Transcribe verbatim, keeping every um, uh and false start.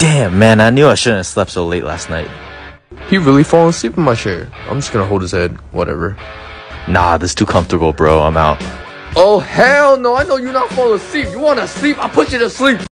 Damn, man, I knew I shouldn't have slept so late last night. He really falling asleep in my chair. I'm just gonna hold his head. Whatever. Nah, this is too comfortable, bro. I'm out. Oh, hell no. I know you're not falling asleep. You wanna sleep? I'll put you to sleep.